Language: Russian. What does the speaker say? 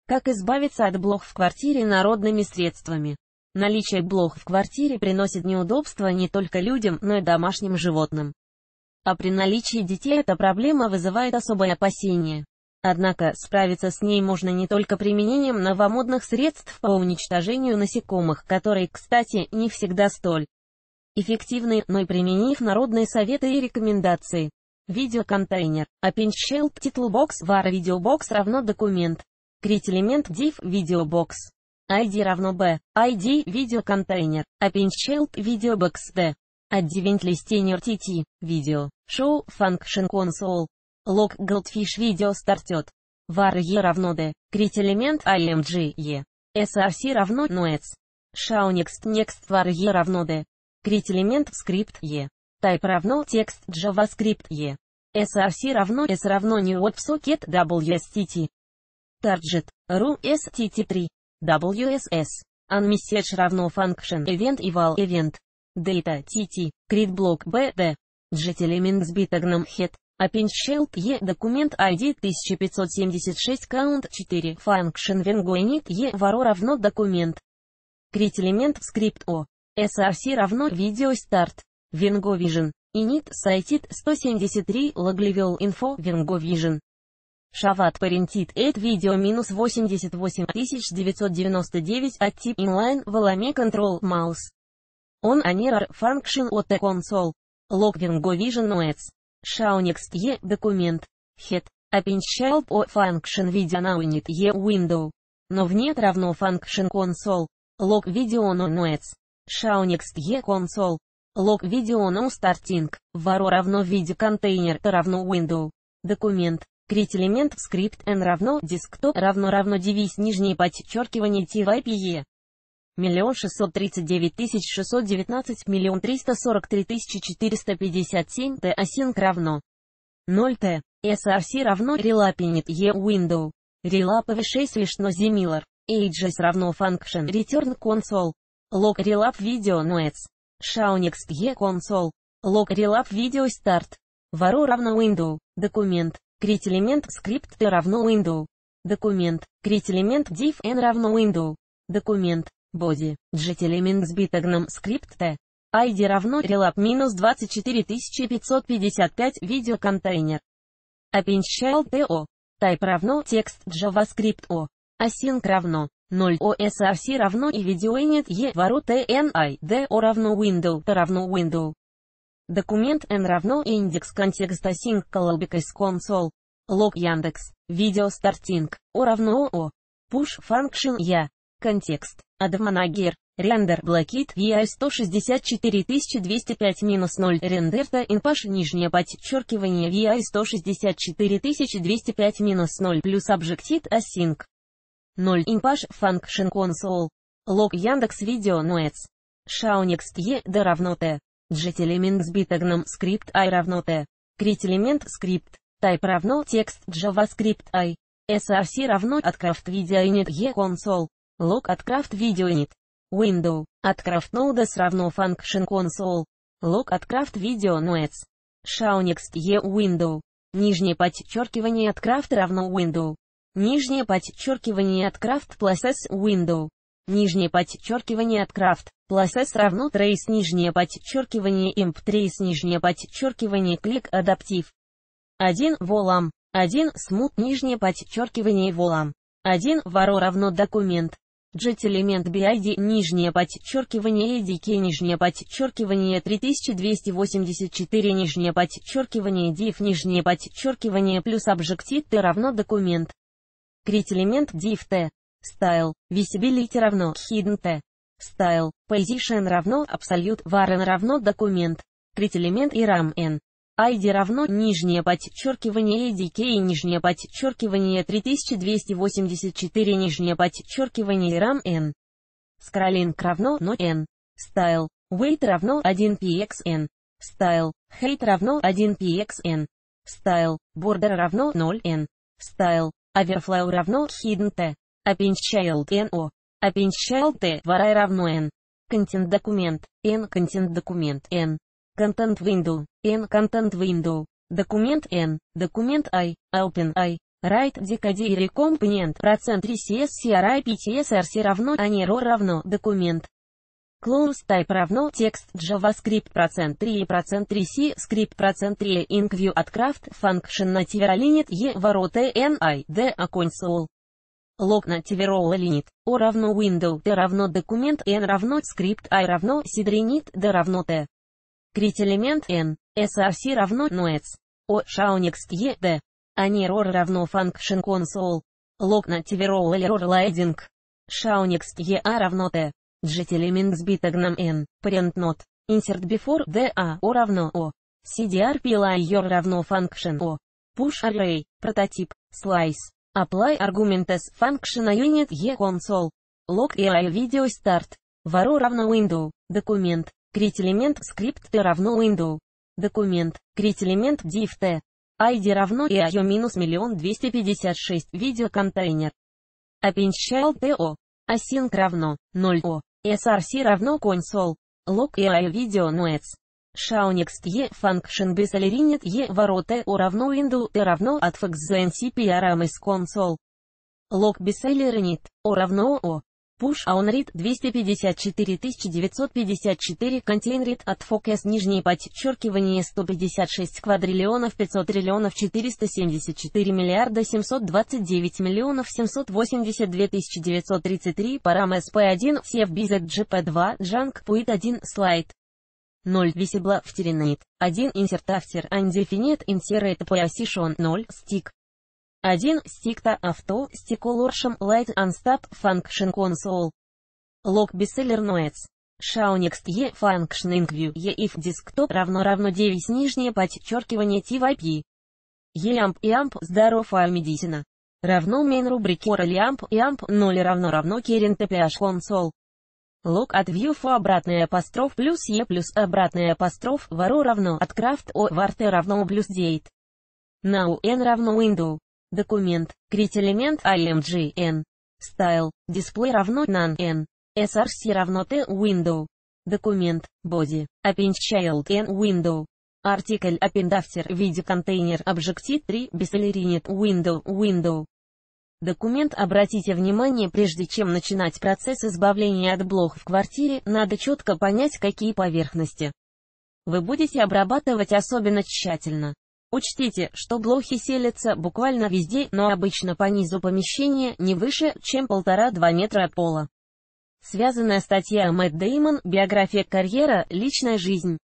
Как избавиться от блох в квартире народными средствами? Наличие блох в квартире приносит неудобства не только людям, но и домашним животным. А при наличии детей эта проблема вызывает особое опасение. Однако, справиться с ней можно не только применением новомодных средств по уничтожению насекомых, которые, кстати, не всегда столь эффективны, но и применив народные советы и рекомендации. Видеоконтейнер. Append Shield Title Box var Videobox равно документ. Create элемент div Videobox. ID равно b. ID видеоконтейнер. Append Shield Videobox d. Advent Listener TT. Video. Show Function Console. Log Goldfish Video стартет. Var e равно d. Create элемент img e. src равно noets. Show next var e равно d. Create элемент скрипт e. Type равно текст JavaScript e. src равно s равно new WebSocket WSTT. Target. ru STT3. WSS. Unmessage равно function event eval event. Data TT. Create block BD. Jet element с битагном head. Append Shield e документ ID 1576 count 4 function vengo init e var равно документ. Create элемент скрипт o. src равно video start. Vengo Vision. Init cited 173 log level info Vengo Vision. Shavat parented at video минус 88999 от тип inline Valame control mouse. On an error function от the console. Log Vengo Vision noets. Show next e документ. Head. Append Shield o function video now init e window. Но нет равно function console. Log video no noets. Show next e console. Log video no starting. Var равно видеоконтейнер t равно window. Документ. Create элемент скрипт n равно desktop равно device нижнее подчеркивание type e. 1 639 619 343 457 t async равно 0 t. src равно relapinit e window. Relap v6 лишно similar. ages равно function return console. Log relap video noets. Show next e console. Log relap video start. Var равно window. Документ. Create элемент скрипт t равно window. Документ. Create элемент div n равно window. Документ. Body. Jet элемент с битагном скрипт t. ID равно relap минус 24555 видеоконтейнер. Append Shield to. Type равно текст JavaScript o. Async равно 0 o src равно и видеоинит e var tnid o равно window t равно window. Документ n равно индекс контекст async callback из console. Log Яндекс. Video starting. O равно o. Push function я. Контекст. Admanagер. Render блокит VI 164205-0 рендерта inpash нижнее подчеркивание VI 164205-0 плюс объектит async. 0 inpash function console. Log Яндекс Видео noets. Show next e d равно t. Jet элемент с битагном скрипт I равно t. Create элемент скрипт. Type равно текст JavaScript I. src равно atcraft video init e console. Log atcraft video init. Window. Atcraft nodes равно function console. Log atcraft video noets. Show next e window. Нижнее подчеркивание atcraft равно window. Нижнее подчеркивание atcraft plus s window. Нижнее подчеркивание atcraft plus s равно trace нижнее подчеркивание imp trace нижнее подчеркивание click адаптив. 1 volam. 1 smooth нижнее подчеркивание volam. 1 var равно документ. Jet элемент BID нижнее подчеркивание ADK нижнее подчеркивание 3284 нижнее подчеркивание div нижнее подчеркивание плюс объектит t равно документ. Create элемент div t. Style. Visibility равно hidden t. Style. Position равно absolute var n равно документ. Create элемент iram n. ID равно нижнее подчеркивание ADK нижнее подчеркивание 3284 нижнее подчеркивание RAM n. Scrolling равно no n. Style. Weight равно 1pxn. Style. Height равно 1pxn. Style. Border равно 0n. Style. Overflow равно hidden t. Append Child no. Append Child t var равно n. Content документ n. Content документ n. Content Window. N. Content Window. Документ N. Документ I. Open I. Right decade recomponent процент RCS CRI PTSRC равно ANIRO равно документ. Close type равно текст JavaScript процент 3 процент 3C script процент 3 IncView от craft function native limit E ворота NI D console. Log native roll limit O равно window T равно документ N равно script I равно seed D равно T. Crit элемент N src равно noets O shaunext E D. ANIRO равно function console. Log native roll error loading. Shaunext E A равно T. Get с битагном N, parent not, insert before DA O равно O. CDRP layer равно function O. Push array, прототип, slice, apply arguments function unit E console. Log AI video start. Varo равно window, документ, create элемент script T равно window, документ, create элемент div T. ID равно EIO минус 10256 видеоконтейнер. Append child TO. Async равно 0 O. src равно console. Log AI video noets. Shaunext E function besalerinit E ворота O равно window T равно atfx ncp is console. Log besalerinit O равно O. Push onRead 254954 containRead от focus нижнее подчеркивание 156 квадриллионов 500 триллионов 474 миллиарда 729 миллионов 782 933 парам SP1 CFBZ GP2 Junk Point 1 Slide 0 Visible Afternight 1 Insert After Undefined Insert Position 0 Stick 1. Stick-to авто, стиколоршем, light unstop, function console. Log bestseller notes. Shaunext E function incview E if desktop равно 9 нижнее подчеркивание TYP. EAMP EAMP здоровая медицина. Равно main рубрики Oral EAMP EAMP 0 равно current PH console. Log от view for обратный апостроф плюс E плюс обратный апостроф варо равно от craft O var T равно плюс date. Now N равно window. Документ, create элемент img n. Style, display равно none n. src равно t window. Документ, body, append child n window. Article append after видеоконтейнер Objective 3 besalerinit window. Документ. Обратите внимание, прежде чем начинать процесс избавления от блох в квартире, надо четко понять, какие поверхности вы будете обрабатывать особенно тщательно. Учтите, что блохи селятся буквально везде, но обычно по низу помещения, не выше, чем 1,5–2 метра от пола. Связанная статья Мэтт Дэймон, биография, карьера, личная жизнь.